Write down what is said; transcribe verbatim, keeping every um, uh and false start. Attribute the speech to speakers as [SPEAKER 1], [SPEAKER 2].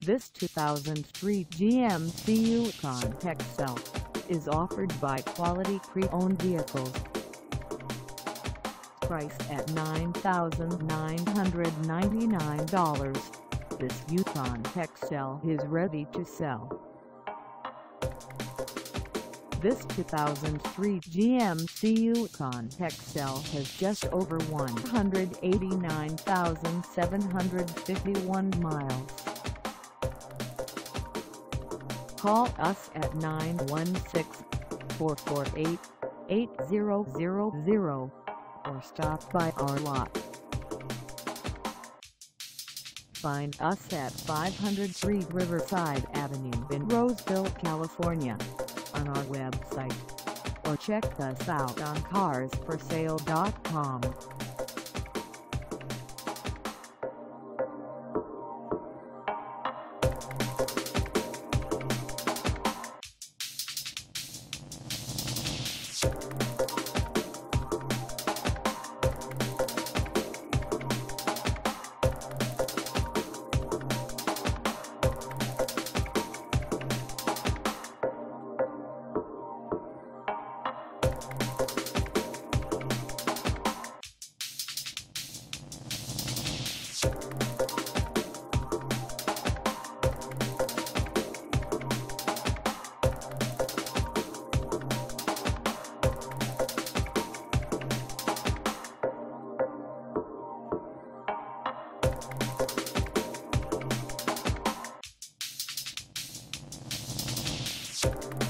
[SPEAKER 1] This two thousand three G M C Yukon X L is offered by Quality Pre-Owned Vehicles. Priced at nine thousand nine hundred ninety-nine dollars, this Yukon X L is ready to sell. This two thousand three G M C Yukon X L has just over one hundred eighty-nine thousand seven hundred fifty-one miles. Call us at nine one six, four four eight, eight zero zero zero or stop by our lot. Find us at five hundred three Riverside Avenue in Roseville, California, on our website, or check us out on cars for sale dot com.
[SPEAKER 2] You